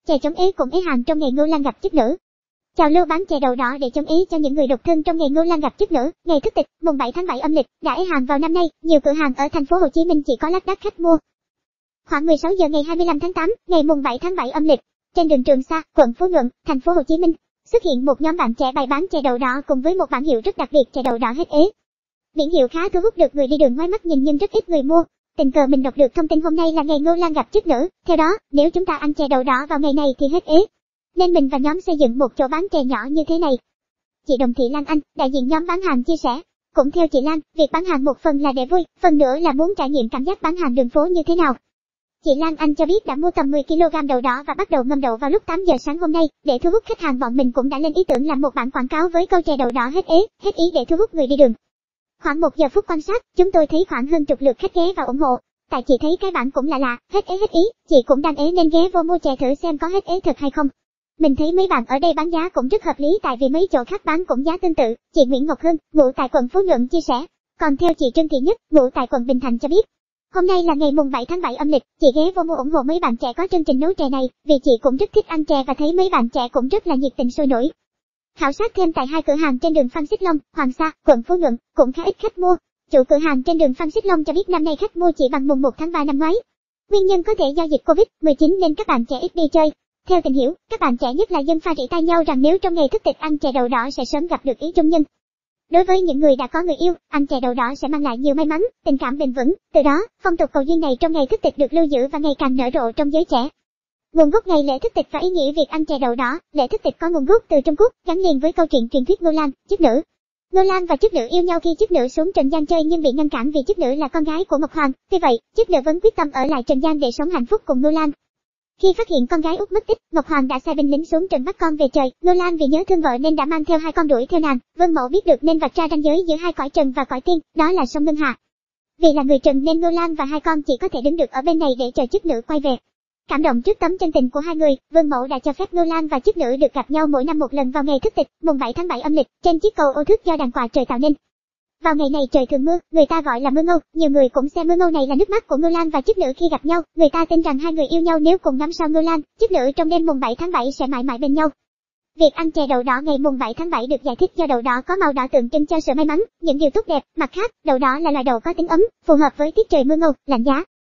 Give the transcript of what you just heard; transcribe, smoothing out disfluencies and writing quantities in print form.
Chè chống ế cũng ế hàng trong ngày Ngưu Lang gặp chức nữ. Chào lưu bán chè đậu đỏ để chống ế cho những người độc thân trong ngày Ngưu Lang gặp chức nữ. Ngày Thất Tịch, mùng 7 tháng 7 âm lịch, đã ế hàng vào năm nay, nhiều cửa hàng ở thành phố Hồ Chí Minh chỉ có lác đác khách mua. Khoảng 16 giờ ngày 25 tháng 8, ngày mùng 7 tháng 7 âm lịch, trên đường Trường Sa, quận Phú Nhuận, thành phố Hồ Chí Minh, xuất hiện một nhóm bạn trẻ bày bán chè đậu đỏ cùng với một bảng hiệu rất đặc biệt chè đậu đỏ hết ế. Biển hiệu khá thu hút được người đi đường ngoái mắt nhìn nhưng rất ít người mua. Tình cờ mình đọc được thông tin hôm nay là ngày Ngưu Lang gặp chức nữ, theo đó, nếu chúng ta ăn chè đậu đỏ vào ngày này thì hết ế. Nên mình và nhóm xây dựng một chỗ bán chè nhỏ như thế này. Chị Đồng Thị Lan Anh, đại diện nhóm bán hàng chia sẻ, cũng theo chị Lan, việc bán hàng một phần là để vui, phần nữa là muốn trải nghiệm cảm giác bán hàng đường phố như thế nào. Chị Lan Anh cho biết đã mua tầm 10 kg đậu đỏ và bắt đầu ngâm đậu vào lúc 8 giờ sáng hôm nay, để thu hút khách hàng bọn mình cũng đã lên ý tưởng làm một bản quảng cáo với câu chè đậu đỏ hết ý để thu hút người đi đường. Khoảng 1 giờ phút quan sát, chúng tôi thấy khoảng hơn chục lượt khách ghé vào ủng hộ. Tại chị thấy cái bản cũng lạ, hết ý, chị cũng đang ế nên ghé vô mua chè thử xem có hết ế thật hay không. Mình thấy mấy bạn ở đây bán giá cũng rất hợp lý tại vì mấy chỗ khác bán cũng giá tương tự. Chị Nguyễn Ngọc Hương, ngụ tại quận Phú Nhuận chia sẻ. Còn theo chị Trương Thị Nhất, ngụ tại quận Bình Thạnh cho biết, hôm nay là ngày mùng 7 tháng 7 âm lịch, chị ghé vô mua ủng hộ mấy bạn trẻ có chương trình nấu chè này, vì chị cũng rất thích ăn chè và thấy mấy bạn trẻ cũng rất là nhiệt tình sôi nổi. Khảo sát thêm tại hai cửa hàng trên đường Phan Xích Long, Hoàng Sa, quận Phú Nhuận, cũng khá ít khách mua. Chủ cửa hàng trên đường Phan Xích Long cho biết năm nay khách mua chỉ bằng mùng 1 tháng 3 năm ngoái. Nguyên nhân có thể do dịch Covid-19 nên các bạn trẻ ít đi chơi. Theo tìm hiểu, các bạn trẻ nhất là dân pha rỉ tai nhau rằng nếu trong ngày Thất Tịch ăn chè đậu đỏ sẽ sớm gặp được ý trung nhân. Đối với những người đã có người yêu, ăn chè đậu đỏ sẽ mang lại nhiều may mắn, tình cảm bền vững, từ đó, phong tục cầu duyên này trong ngày Thất Tịch được lưu giữ và ngày càng nở rộ trong giới trẻ. Nguồn gốc ngày lễ Thất Tịch và ý nghĩa việc ăn chè đậu đỏ. Lễ Thất Tịch có nguồn gốc từ Trung Quốc, gắn liền với câu chuyện truyền thuyết Ngưu Lang, chức nữ. Ngưu Lang và chức nữ yêu nhau khi chức nữ xuống trần gian chơi nhưng bị ngăn cản vì chức nữ là con gái của Ngọc Hoàng. Tuy vậy, chức nữ vẫn quyết tâm ở lại trần gian để sống hạnh phúc cùng Ngưu Lang. Khi phát hiện con gái út mất tích, Ngọc Hoàng đã sai binh lính xuống trần bắt con về trời. Ngưu Lang vì nhớ thương vợ nên đã mang theo hai con đuổi theo nàng. Vân Mẫu biết được nên vạch ra ranh giới giữa hai cõi trần và cõi tiên, đó là sông Ngân Hà. Vì là người trần nên Ngưu Lang và hai con chỉ có thể đứng được ở bên này để chờ chức nữ quay về. Cảm động trước tấm chân tình của hai người, Vân Mẫu đã cho phép Ngưu Lang và chức nữ được gặp nhau mỗi năm một lần vào ngày Thất Tịch, mùng 7 tháng 7 âm lịch, trên chiếc cầu ô thước do đàn quạ trời tạo nên. Vào ngày này trời thường mưa, người ta gọi là mưa ngâu, nhiều người cũng xem mưa ngâu này là nước mắt của Ngưu Lang và chức nữ khi gặp nhau, người ta tin rằng hai người yêu nhau nếu cùng ngắm sao Ngưu Lang, chức nữ trong đêm mùng 7 tháng 7 sẽ mãi mãi bên nhau. Việc ăn chè đậu đỏ ngày mùng 7 tháng 7 được giải thích do đậu đỏ có màu đỏ tượng trưng cho sự may mắn, những điều tốt đẹp, mặt khác, đậu đỏ là loài đậu có tính ấm, phù hợp với tiết trời mưa ngâu, lạnh giá.